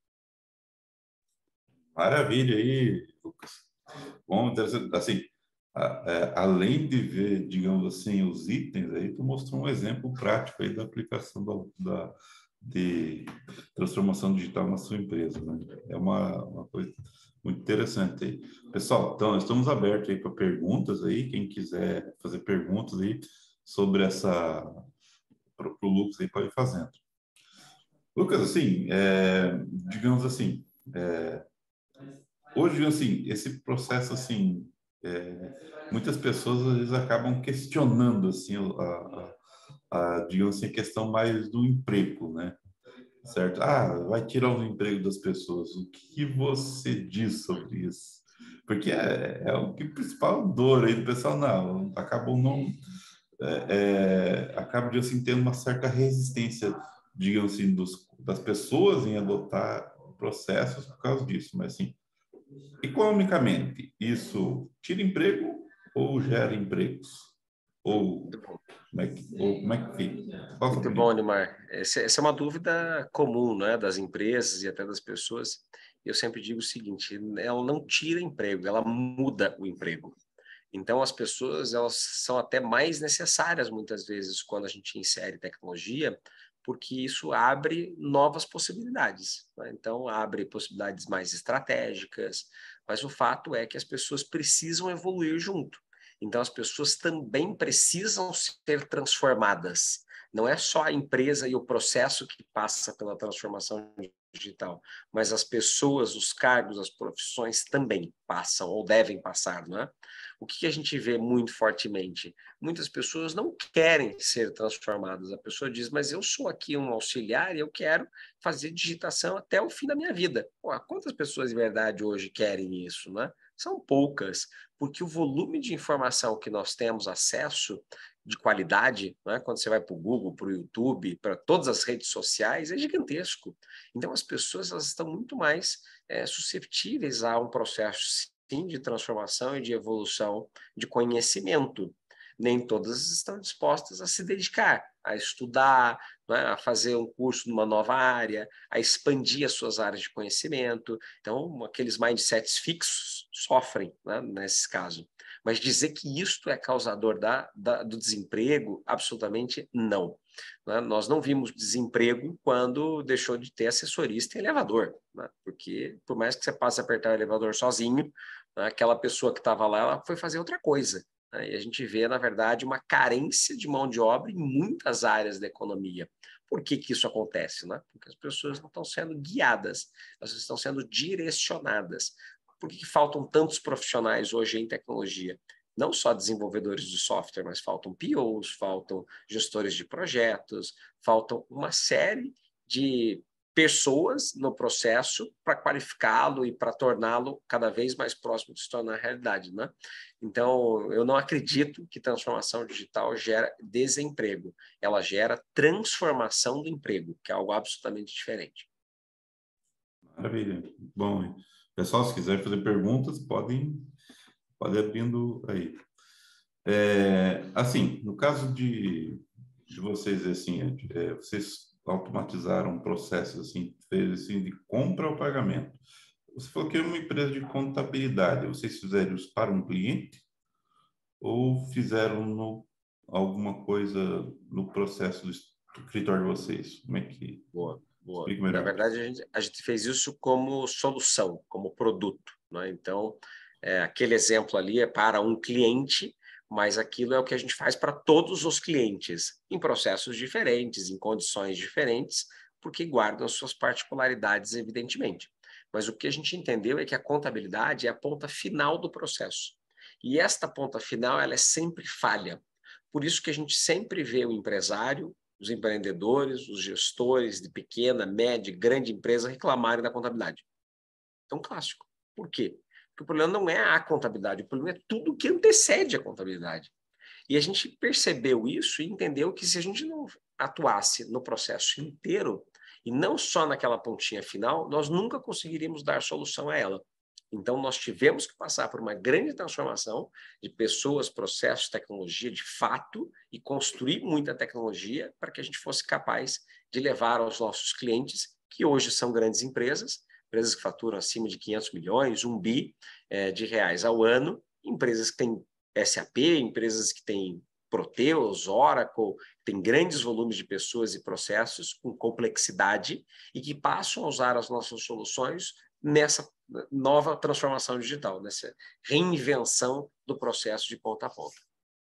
S1: Maravilha aí, Lucas. Bom, interessante. Assim, a, é, além de ver, digamos assim, os itens aí, tu mostrou um exemplo prático aí da aplicação da, da de transformação digital na sua empresa, né? É uma, uma coisa muito interessante aí. Pessoal, então, estamos abertos aí para perguntas aí, quem quiser fazer perguntas aí sobre essa, para o Lucas aí, pode ir fazendo. Lucas, assim, é, digamos assim, é, hoje, assim, esse processo, assim, é, muitas pessoas às vezes acabam questionando, assim, a, a, a, digamos assim, a questão mais do emprego, né? Certo? Ah, vai tirar o emprego das pessoas. O que você diz sobre isso? Porque é, é o que principal dor aí do pessoal, não, acabam não, é, é, acaba, assim, tendo uma certa resistência, digamos assim, dos, das pessoas em adotar processos por causa disso, mas, assim, economicamente, isso tira emprego ou gera empregos? Ou
S2: Muito bom.
S1: como é que, ou como é que fica? Qual a sua
S2: Muito bom,
S1: opinião?
S2: Neymar. Essa, essa é uma dúvida comum, né, das empresas e até das pessoas. Eu sempre digo o seguinte: ela não tira emprego, ela muda o emprego. Então, as pessoas, elas são até mais necessárias muitas vezes quando a gente insere tecnologia, porque isso abre novas possibilidades, né? Então, abre possibilidades mais estratégicas, mas o fato é que as pessoas precisam evoluir junto. Então, as pessoas também precisam ser transformadas. Não é só a empresa e o processo que passa pela transformação digital, mas as pessoas, os cargos, as profissões também passam ou devem passar, não é? O que a gente vê muito fortemente? Muitas pessoas não querem ser transformadas. A pessoa diz, mas eu sou aqui um auxiliar e eu quero fazer digitação até o fim da minha vida. Pô, quantas pessoas de verdade hoje querem isso, né? São poucas, porque o volume de informação que nós temos acesso de qualidade, né? Quando você vai para o Google, para o YouTube, para todas as redes sociais, é gigantesco. Então, as pessoas elas estão muito mais é, susceptíveis a um processo sim, de transformação e de evolução de conhecimento. Nem todas estão dispostas a se dedicar, a estudar, né, a fazer um curso numa nova área, a expandir as suas áreas de conhecimento. Então, aqueles mindsets fixos sofrem, né, nesse caso. Mas dizer que isto é causador da, da, do desemprego, absolutamente não. Né? Nós não vimos desemprego quando deixou de ter assessorista em elevador, né? Porque por mais que você passe a apertar o elevador sozinho, né, aquela pessoa que estava lá, ela foi fazer outra coisa. Né? E a gente vê, na verdade, uma carência de mão de obra em muitas áreas da economia. Por que que isso acontece? Né? Porque as pessoas não estão sendo guiadas, elas estão sendo direcionadas. Por que que faltam tantos profissionais hoje em tecnologia? Não só desenvolvedores de software, mas faltam P Os, faltam gestores de projetos, faltam uma série de pessoas no processo para qualificá-lo e para torná-lo cada vez mais próximo de se tornar realidade, né? Então, eu não acredito que transformação digital gera desemprego. Ela gera transformação do emprego, que é algo absolutamente diferente.
S1: Maravilha. Bom, pessoal, se quiser fazer perguntas, podem, podem abrindo aí. É, assim, no caso de, de vocês, assim, é, vocês automatizaram um processo assim, fez assim de compra ao pagamento. Você falou que é uma empresa de contabilidade. Vocês fizeram isso para um cliente ou fizeram no, alguma coisa no processo do escritório de vocês? Como é que...
S2: Boa, boa.
S1: Explique
S2: Na
S1: melhor.
S2: verdade, a gente, a gente fez isso como solução, como produto, né? Então, é, aquele exemplo ali é para um cliente, mas aquilo é o que a gente faz para todos os clientes, em processos diferentes, em condições diferentes, porque guardam suas particularidades, evidentemente. Mas o que a gente entendeu é que a contabilidade é a ponta final do processo. E esta ponta final, ela é sempre falha. Por isso que a gente sempre vê o empresário os empreendedores, os gestores de pequena, média e grande empresa reclamarem da contabilidade. É um clássico. Por quê? Porque o problema não é a contabilidade, o problema é tudo que antecede a contabilidade. E a gente percebeu isso e entendeu que se a gente não atuasse no processo inteiro, e não só naquela pontinha final, nós nunca conseguiríamos dar solução a ela. Então, nós tivemos que passar por uma grande transformação de pessoas, processos, tecnologia, de fato, e construir muita tecnologia para que a gente fosse capaz de levar aos nossos clientes, que hoje são grandes empresas, empresas que faturam acima de quinhentos milhões, um bi é, de reais ao ano, empresas que têm S A P, empresas que têm Proteus, Oracle, tem grandes volumes de pessoas e processos com complexidade e que passam a usar as nossas soluções nessa nova transformação digital, nessa reinvenção do processo de ponta a ponta.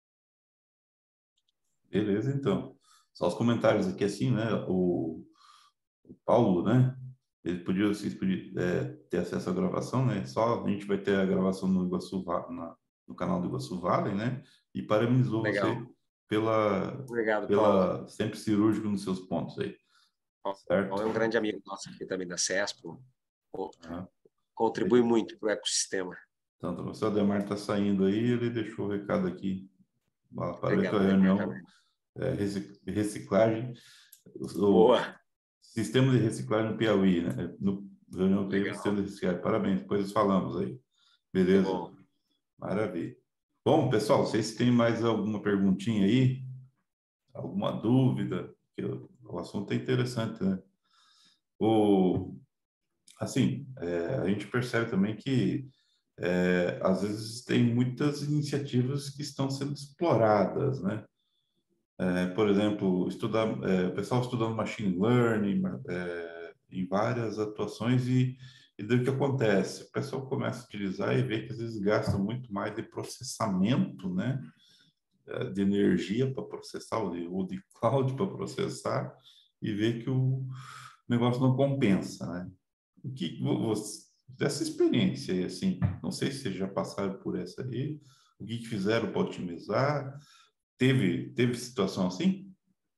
S1: Beleza, então. Só os comentários aqui assim, né? O, o Paulo, né? Ele podia, vocês podiam é, ter acesso à gravação, né? Só a gente vai ter a gravação no Iguaçu, na, no canal do Iguaçu Valley, né? E parabenizou
S2: Legal.
S1: você pela,
S2: Obrigado,
S1: pela
S2: Paulo.
S1: sempre cirúrgico nos seus pontos aí. Certo?
S2: Paulo é um grande amigo nosso aqui também da CESP.
S1: Uhum.
S2: Contribui muito para o ecossistema.
S1: Então, o seu Ademar está saindo aí, ele deixou o recado aqui para ver que a reunião é, reciclagem, o
S2: Boa.
S1: sistema de reciclagem no Piauí, né? No reunião Piauí, sistema de reciclagem. Parabéns, depois falamos aí. Beleza?
S2: Bom.
S1: Maravilha. Bom, pessoal, vocês têm mais alguma perguntinha aí? Alguma dúvida? Que o assunto é interessante, né? O, assim, é, a gente percebe também que é, às vezes tem muitas iniciativas que estão sendo exploradas, né? É, por exemplo, estudar, é, o pessoal estudando machine learning é, em várias atuações e, e daí o que acontece? O pessoal começa a utilizar e vê que às vezes gasta muito mais de processamento, né? De energia para processar ou de cloud para processar e vê que o negócio não compensa, né? O que você, dessa experiência aí, assim, não sei se vocês já passaram por essa aí, o que fizeram para otimizar? Teve, teve situação assim?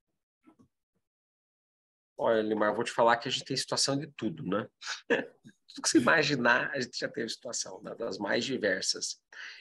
S2: Olha, Limar, eu vou te falar que a gente tem situação de tudo, né? Tudo que você imaginar, a gente já teve situação, né? Das mais diversas.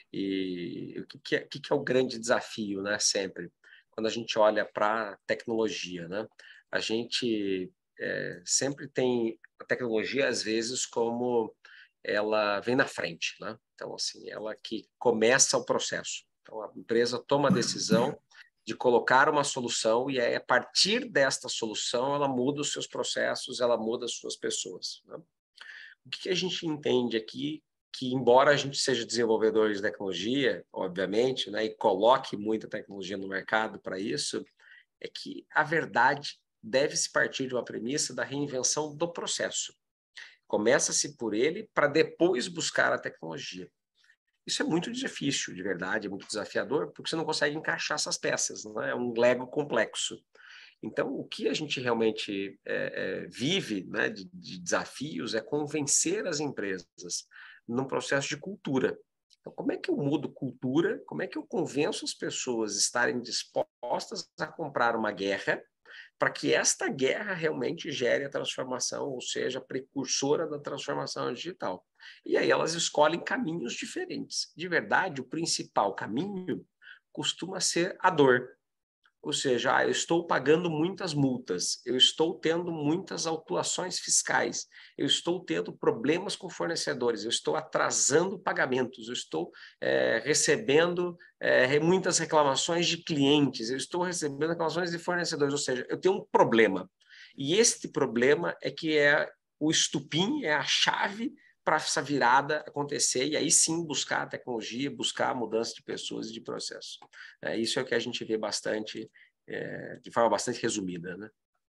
S2: E o que, que, é, o que, que é o grande desafio, né? Sempre, quando a gente olha para a tecnologia, né? A gente é, sempre tem a tecnologia, às vezes, como ela vem na frente, né? Então, assim, ela que começa o processo. Então, a empresa toma a decisão de colocar uma solução e aí, a partir desta solução, ela muda os seus processos, ela muda as suas pessoas, né? O que a gente entende aqui, que embora a gente seja desenvolvedor de tecnologia, obviamente, né, e coloque muita tecnologia no mercado para isso, é que a verdade deve se partir de uma premissa da reinvenção do processo. Começa-se por ele para depois buscar a tecnologia. Isso é muito difícil, de verdade, é muito desafiador, porque você não consegue encaixar essas peças, né? É um Lego complexo. Então, o que a gente realmente é, é, vive, né, de, de desafios é convencer as empresas num processo de cultura. Então, como é que eu mudo cultura? Como é que eu convenço as pessoas a estarem dispostas a comprar uma guerra para que esta guerra realmente gere a transformação, ou seja, precursora da transformação digital? E aí elas escolhem caminhos diferentes. De verdade, o principal caminho costuma ser a dor. Ou seja, ah, eu estou pagando muitas multas, eu estou tendo muitas autuações fiscais, eu estou tendo problemas com fornecedores, eu estou atrasando pagamentos, eu estou é, recebendo é, muitas reclamações de clientes, eu estou recebendo reclamações de fornecedores, ou seja, eu tenho um problema. E este problema é que é o estupim, é a chave para essa virada acontecer e aí sim buscar a tecnologia, buscar a mudança de pessoas e de processo. É, isso é o que a gente vê bastante, é, de forma bastante resumida, né?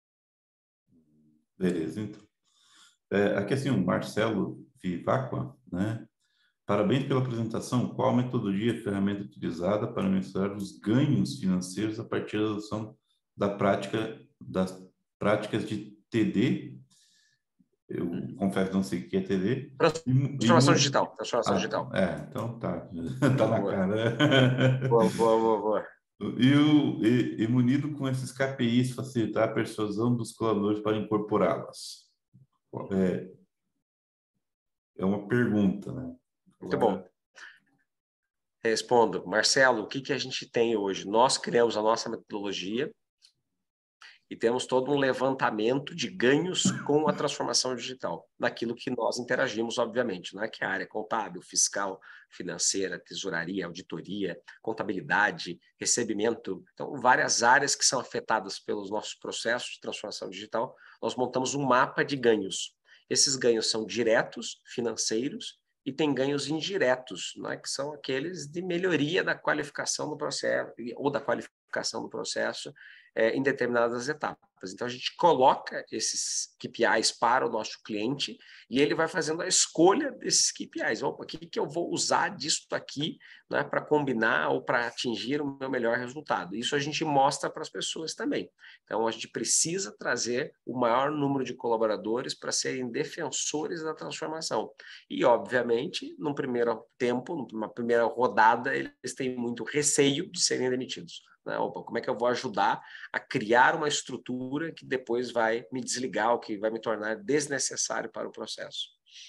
S1: Beleza, então. É, aqui assim, o Marcelo Vivacqua, né? Parabéns pela apresentação. Qual a metodologia e ferramenta utilizada para mensurar os ganhos financeiros a partir da adoção da prática das práticas de T D? Eu hum. confesso não sei o que é T D.
S2: Transformação
S1: e,
S2: digital. Transformação
S1: ah,
S2: digital.
S1: É, então tá. Tá na
S2: Boa.
S1: cara.
S2: Boa, boa, boa, boa.
S1: E, o, e, e munido com esses K P Is, facilitar a persuasão dos colaboradores para incorporá-las. É, é uma pergunta, né?
S2: Muito bom.
S1: Agora,
S2: Respondo. Marcelo, o que, que a gente tem hoje? Nós criamos a nossa metodologia e temos todo um levantamento de ganhos com a transformação digital, naquilo que nós interagimos, obviamente, né? Que é a área contábil, fiscal, financeira, tesouraria, auditoria, contabilidade, recebimento. Então, várias áreas que são afetadas pelos nossos processos de transformação digital, nós montamos um mapa de ganhos. Esses ganhos são diretos, financeiros, e tem ganhos indiretos, né? Que são aqueles de melhoria da qualificação do processo, ou da qualificação do processo, É, em determinadas etapas. Então, a gente coloca esses K P Is para o nosso cliente e ele vai fazendo a escolha desses K P Is. Opa, o que, que eu vou usar disso aqui, né, para combinar ou para atingir o meu melhor resultado? Isso a gente mostra para as pessoas também. Então, a gente precisa trazer o maior número de colaboradores para serem defensores da transformação. E, obviamente, num primeiro tempo, numa primeira rodada, eles têm muito receio de serem demitidos. Né? Opa, como é que eu vou ajudar a criar uma estrutura que depois vai me desligar, ou que vai me tornar desnecessário para o processo?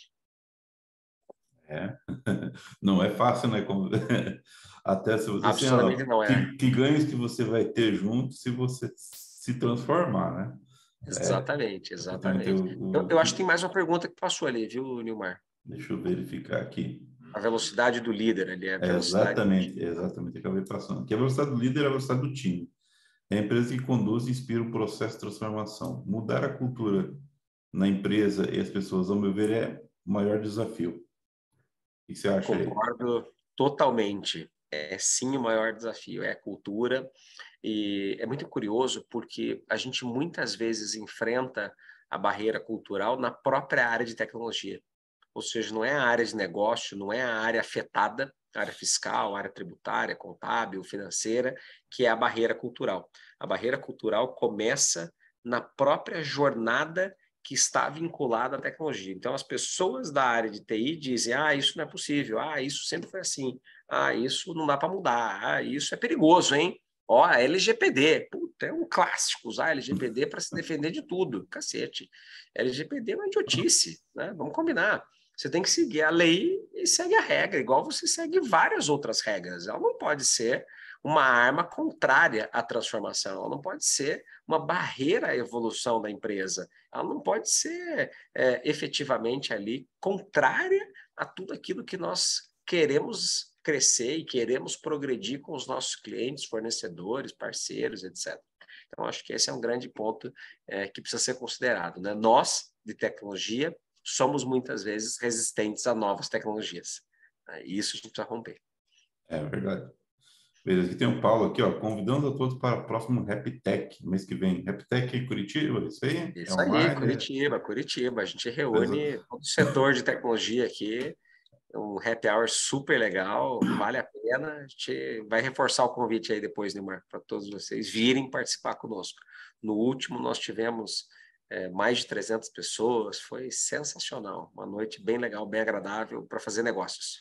S1: é. Não é fácil, né? Como... Até se você, assim,
S2: Absolutamente
S1: ó,
S2: não é.
S1: que, que ganhos que você vai ter junto se você se transformar, né? É,
S2: Exatamente,
S1: exatamente.
S2: exatamente. Eu,
S1: O, o
S2: eu acho que tem
S1: que...
S2: mais uma pergunta que passou ali, viu, Nilmar?
S1: Deixa eu verificar aqui.
S2: A velocidade do líder ali, a
S1: É
S2: velocidade do
S1: exatamente,
S2: time.
S1: exatamente. Acabei passando. Aqui a velocidade do líder é a velocidade do time. É a empresa que conduz e inspira o processo de transformação. Mudar a cultura na empresa e as pessoas, ao meu ver, é o maior desafio. O que você acha aí?
S2: Concordo totalmente. É sim o maior desafio, é a cultura. E é muito curioso porque a gente muitas vezes enfrenta a barreira cultural na própria área de tecnologia. Ou seja, não é a área de negócio, não é a área afetada, a área fiscal, a área tributária, contábil, financeira, que é a barreira cultural. A barreira cultural começa na própria jornada que está vinculada à tecnologia. Então, as pessoas da área de T I dizem: ah, isso não é possível, ah, isso sempre foi assim, ah, isso não dá para mudar, ah, isso é perigoso, hein? Ó, L G P D, puta, é um clássico usar L G P D para se defender de tudo, cacete. L G P D é uma idiotice, né? Vamos combinar. Você tem que seguir a lei e segue a regra, igual você segue várias outras regras. Ela não pode ser uma arma contrária à transformação, ela não pode ser uma barreira à evolução da empresa, ela não pode ser é, efetivamente ali contrária a tudo aquilo que nós queremos crescer e queremos progredir com os nossos clientes, fornecedores, parceiros, etcétera. Então, acho que esse é um grande ponto é, que precisa ser considerado. Né? Nós, de tecnologia, somos muitas vezes resistentes a novas tecnologias. E isso a gente precisa romper.
S1: É verdade. Beleza, aqui tem o Paulo aqui, ó, convidando a todos para o próximo RapTech, mês que vem. RapTech em Curitiba, isso aí? É
S2: Isso aí,
S1: online? É...
S2: Curitiba, Curitiba. A gente
S1: Beleza.
S2: reúne todo o setor de tecnologia aqui, um happy hour super legal, vale a pena. A gente vai reforçar o convite aí depois, Neymar, para todos vocês virem participar conosco. No último, nós tivemos é, mais de trezentas pessoas, foi sensacional. Uma noite bem legal, bem agradável para fazer negócios.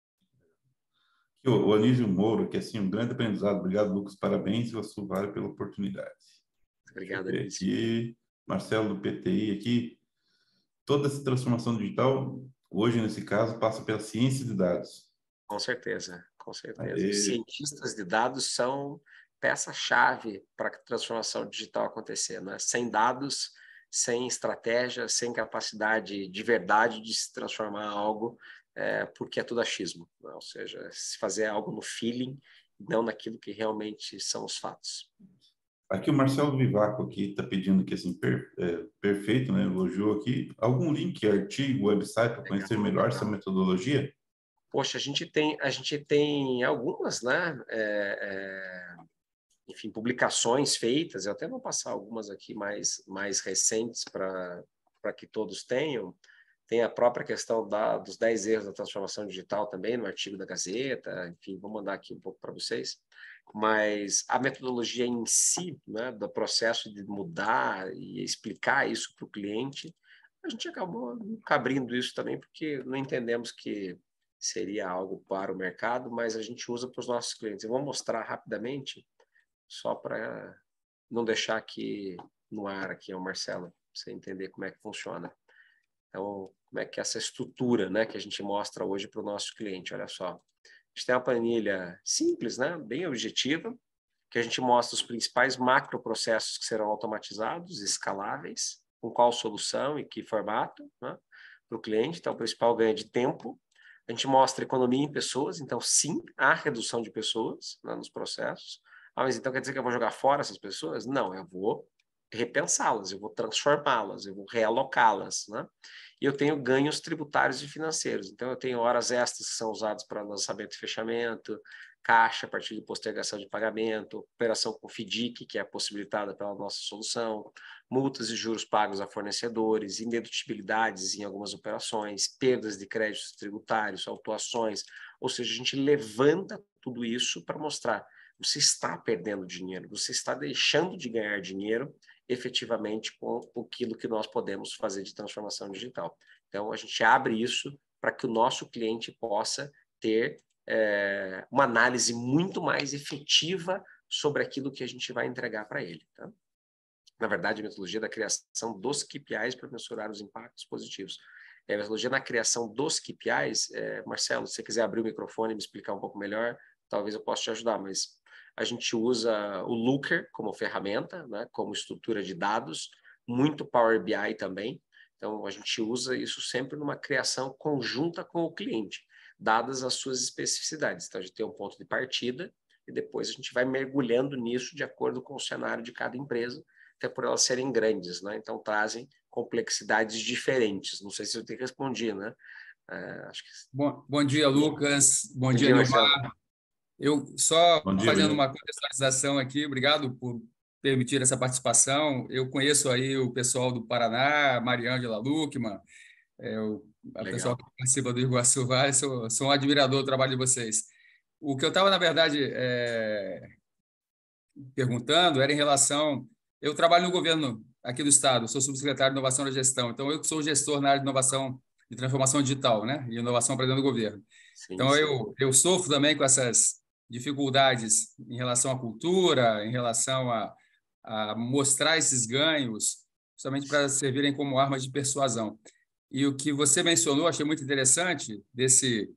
S1: Aqui, o, o Anísio Moura, que é assim, um grande aprendizado. Obrigado, Lucas, parabéns e a Vale pela oportunidade. Deixa eu
S2: Obrigado,
S1: ver
S2: Anísio.
S1: aqui. Marcelo do P T I aqui. Toda essa transformação digital, hoje, nesse caso, passa pela ciência de dados.
S2: Com certeza, com certeza.
S1: Aê.
S2: Cientistas de dados são peça-chave para a transformação digital acontecer, né? Sem dados, sem estratégia, sem capacidade de verdade de se transformar em algo, é, porque é tudo achismo, né? Ou seja, se fazer algo no feeling, não naquilo que realmente são os fatos.
S1: Aqui o Marcelo Vivaco aqui está pedindo que assim per, é, perfeito, né? Elogiou aqui algum link, artigo, website para conhecer
S2: Legal,
S1: melhor essa
S2: legal.
S1: metodologia.
S2: Poxa, a gente tem, a gente tem algumas, né? É, é, enfim, publicações feitas, eu até vou passar algumas aqui mais, mais recentes para para que todos tenham. Tem a própria questão da, dos dez erros da transformação digital também, no artigo da Gazeta, enfim, vou mandar aqui um pouco para vocês. Mas a metodologia em si, né, do processo de mudar e explicar isso para o cliente, a gente acabou nunca abrindo isso também, porque não entendemos que seria algo para o mercado, mas a gente usa para os nossos clientes. Eu vou mostrar rapidamente só para não deixar aqui no ar, aqui, o Marcelo, para você entender como é que funciona. Então, como é que é essa estrutura, né, que a gente mostra hoje para o nosso cliente? Olha só, a gente tem uma planilha simples, né, bem objetiva, que a gente mostra os principais macroprocessos que serão automatizados, escaláveis, com qual solução e que formato, né, para o cliente. Então, o principal ganho de tempo. A gente mostra economia em pessoas, então, sim, há redução de pessoas, né, nos processos. Ah, mas então quer dizer que eu vou jogar fora essas pessoas? Não, eu vou repensá-las, eu vou transformá-las, eu vou realocá-las, né? E eu tenho ganhos tributários e financeiros. Então, eu tenho horas extras que são usadas para lançamento e fechamento, caixa a partir de postergação de pagamento, operação com FDIC, que é possibilitada pela nossa solução, multas e juros pagos a fornecedores, indedutibilidades em algumas operações, perdas de créditos tributários, autuações. Ou seja, a gente levanta tudo isso para mostrar: você está perdendo dinheiro, você está deixando de ganhar dinheiro efetivamente com aquilo que nós podemos fazer de transformação digital. Então, a gente abre isso para que o nosso cliente possa ter é, uma análise muito mais efetiva sobre aquilo que a gente vai entregar para ele. Tá? Na verdade, a metodologia da criação dos K P Is para mensurar os impactos positivos. É, a metodologia na criação dos K P Is, é, Marcelo, se você quiser abrir o microfone e me explicar um pouco melhor, talvez eu possa te ajudar, mas a gente usa o Looker como ferramenta, né, como estrutura de dados, muito Power B I também. Então, a gente usa isso sempre numa criação conjunta com o cliente, dadas as suas especificidades. Então, a gente tem um ponto de partida e depois a gente vai mergulhando nisso de acordo com o cenário de cada empresa, até por elas serem grandes, né? Então, trazem complexidades diferentes. Não sei se eu te respondi, né? É, acho que...
S3: Bom, bom dia, Lucas. Bom,
S2: bom
S3: dia,
S2: dia,
S3: Nilmar.
S2: Marcelo.
S3: Eu só
S1: Bom dia,
S3: fazendo
S1: Will.
S3: uma contextualização aqui, obrigado por permitir essa participação. Eu conheço aí o pessoal do Paraná, Mariângela Luckmann, é, o a pessoal que participa do Iguaçu Vale, sou, sou um admirador do trabalho de vocês. O que eu estava, na verdade, é, perguntando era em relação... Eu trabalho no governo aqui do Estado, sou subsecretário de Inovação e Gestão, então eu que sou gestor na área de inovação e transformação digital, né? E inovação para dentro do governo.
S2: Sim,
S3: então,
S2: sim.
S3: Eu, eu sofro também com essas dificuldades em relação à cultura, em relação a, a mostrar esses ganhos, justamente para servirem como armas de persuasão. E o que você mencionou, achei muito interessante, desse,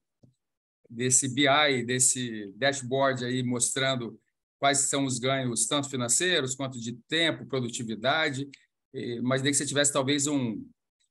S3: desse B I, desse dashboard aí mostrando quais são os ganhos, tanto financeiros quanto de tempo, produtividade, mas daí que você tivesse talvez um,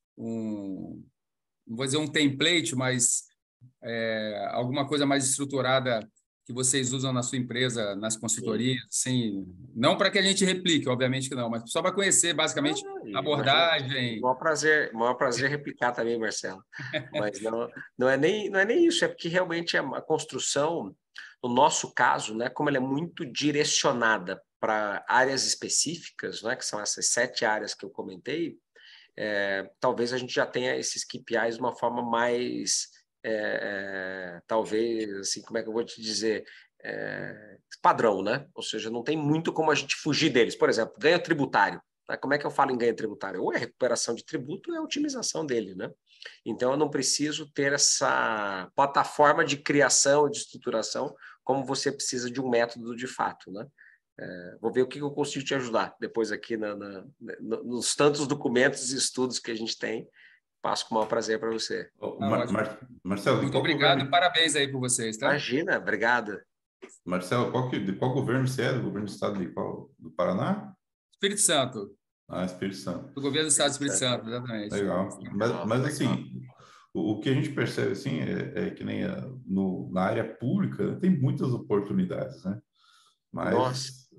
S3: um não vou dizer um template, mas é, alguma coisa mais estruturada que vocês usam na sua empresa, nas consultorias, assim, não para que a gente replique, obviamente que não, mas só para conhecer basicamente a abordagem.
S2: Maior prazer, maior prazer replicar também, Marcelo. Mas não, não é nem não é nem isso, é porque realmente a construção, no nosso caso, né, como ela é muito direcionada para áreas específicas, né, que são essas sete áreas que eu comentei, é, talvez a gente já tenha esses K P Is de uma forma mais É, é, talvez, assim, como é que eu vou te dizer, é, padrão, né? Ou seja, não tem muito como a gente fugir deles. Por exemplo, ganho tributário. Né? Como é que eu falo em ganho tributário? Ou é recuperação de tributo ou é a otimização dele, né? Então, eu não preciso ter essa plataforma de criação e de estruturação como você precisa de um método de fato, né? É, vou ver o que eu consigo te ajudar depois aqui na, na, nos tantos documentos e estudos que a gente tem. Passo com o maior prazer para você.
S1: Oh,
S3: Ah,
S1: Mar Mar Marcelo, de
S3: Muito
S1: qual
S3: obrigado,
S1: governo...
S3: parabéns aí por vocês, tá?
S2: Imagina, obrigado.
S1: Marcelo, qual que... de qual governo você é? Do governo do estado de qual? Do Paraná?
S3: Espírito Santo,
S1: Ah, Espírito Santo.
S3: do governo do Estado do Espírito Santo, exatamente.
S1: Legal. Mas,
S2: Legal,
S1: mas
S2: legal.
S1: assim, o, o que a gente percebe assim é, é que nem a, no, na área pública tem muitas oportunidades, né?
S2: Nossa.
S1: Mas,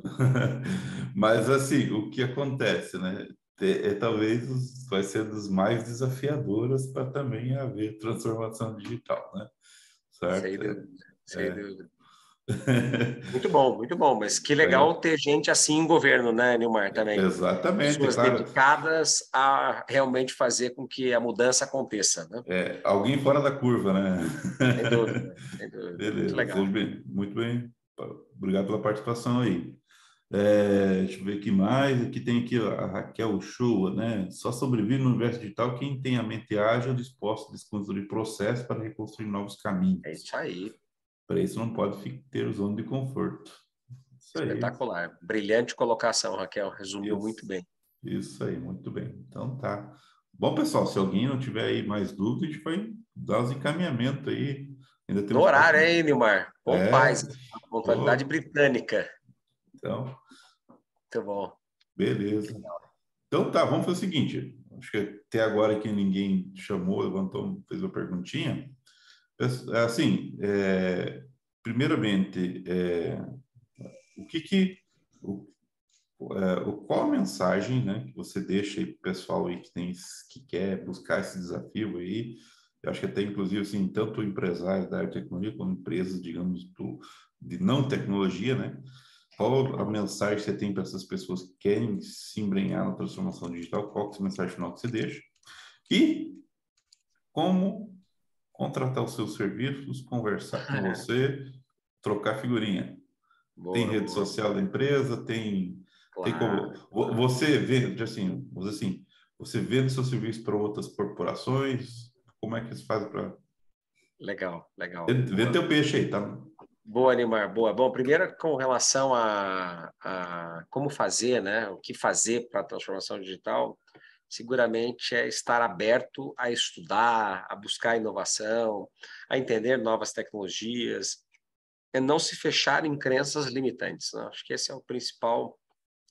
S1: mas assim, o que acontece, né? É, é talvez os, vai ser dos mais desafiadoras para também haver transformação digital, né?
S2: Sem
S1: Certo?
S2: dúvida, sem
S1: É.
S2: dúvida. Muito bom, muito bom. Mas que
S1: É,
S2: legal ter gente assim em governo, né, Nilmar, também.
S1: exatamente,
S2: Pessoas
S1: claro.
S2: dedicadas a realmente fazer com que a mudança aconteça, né?
S1: É, alguém fora da curva, né?
S2: Sem dúvida, sem dúvida. Muito
S1: Beleza, seja
S2: legal.
S1: bem, muito bem. Obrigado pela participação aí. É, deixa eu ver aqui mais. Aqui tem aqui a Raquel Uchoa, né? Só sobrevive no universo digital quem tem a mente ágil, disposta a desconstruir processos para reconstruir novos caminhos.
S2: É isso aí.
S1: Para isso não pode ter zona de conforto. Isso aí.
S2: Espetacular. Brilhante colocação, Raquel. Resumiu
S1: Isso.
S2: muito bem.
S1: Isso aí, muito bem. Então tá. Bom, pessoal, se alguém não tiver aí mais dúvida, a gente vai dar os encaminhamentos aí. Ainda
S2: No
S1: temos
S2: horário,
S1: quatro...
S2: hein, Nilmar? Com
S1: É,
S2: paz. Pontualidade
S1: pô,
S2: britânica.
S1: então,
S2: Muito bom.
S1: beleza. Então tá, vamos fazer o seguinte. Acho que até agora que ninguém chamou, levantou, fez uma perguntinha. É, assim, é, primeiramente, é, o que que... O, é, o- qual a mensagem, né, que você deixa aí para o pessoal aí que, tem, que quer buscar esse desafio aí? Eu acho que até, inclusive, assim, tanto empresários da área de tecnologia como empresas, digamos, do, de não tecnologia, né? Qual a mensagem que você tem para essas pessoas que querem se embrenhar na transformação digital? Qual que é a mensagem final que você deixa? E como contratar os seus serviços, conversar com você, trocar figurinha. Tem
S2: Boa,
S1: rede
S2: boa.
S1: social da empresa, tem, tem como...
S2: Claro,
S1: vo-
S2: claro.
S1: Você vende, assim, vamos dizer assim, você vende seu serviço para outras corporações? Como é que você faz para...
S2: Legal, legal.
S1: Vende
S2: Boa.
S1: teu peixe aí, tá?
S2: Boa, Neymar, boa. Bom, primeiro com relação a, a como fazer, né? O que fazer para a transformação digital, seguramente é estar aberto a estudar, a buscar inovação, a entender novas tecnologias, é não se fechar em crenças limitantes, né? Acho que esse é o principal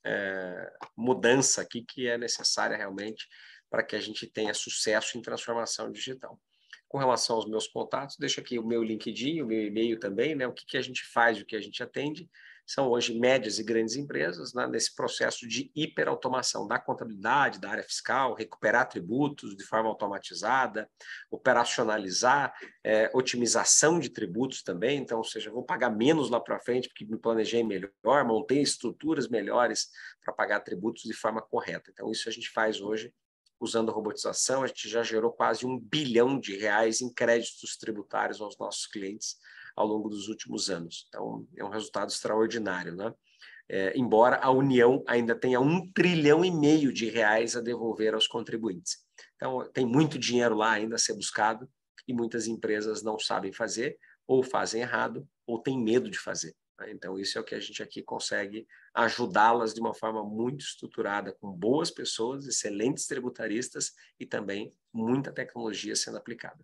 S2: é, mudança aqui que é necessária realmente para que a gente tenha sucesso em transformação digital. Com relação aos meus contatos, deixo aqui o meu LinkedIn, o meu e-mail também, né? O que, que a gente faz, o que a gente atende. São hoje médias e grandes empresas, né? Nesse processo de hiperautomação da contabilidade, da área fiscal, recuperar tributos de forma automatizada, operacionalizar, é, otimização de tributos também. Então, ou seja, vou pagar menos lá para frente porque me planejei melhor, montei estruturas melhores para pagar tributos de forma correta. Então, isso a gente faz hoje usando a robotização. A gente já gerou quase um bilhão de reais em créditos tributários aos nossos clientes ao longo dos últimos anos. Então, é um resultado extraordinário, né? É, embora a União ainda tenha um trilhão e meio de reais a devolver aos contribuintes. Então, tem muito dinheiro lá ainda a ser buscado e muitas empresas não sabem fazer, ou fazem errado, ou têm medo de fazer. Então, isso é o que a gente aqui consegue ajudá-las de uma forma muito estruturada, com boas pessoas, excelentes tributaristas e também muita tecnologia sendo aplicada.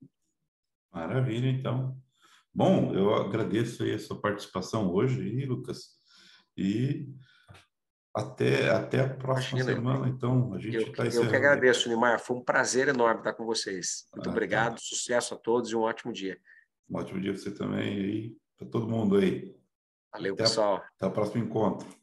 S1: Maravilha, então. Bom, eu agradeço aí a sua participação hoje, aí, Lucas. E até, até a próxima
S2: Imagina,
S1: semana, então. A gente
S2: eu,
S1: está
S2: eu que
S1: encerrando aqui.
S2: agradeço, Neymar. Foi um prazer enorme estar com vocês. Muito
S1: Ah, tá.
S2: obrigado, sucesso a todos e um ótimo dia.
S1: Um ótimo dia para você também aí, para todo mundo aí.
S2: Valeu,
S1: Até, a-
S2: pessoal.
S1: até o próximo encontro.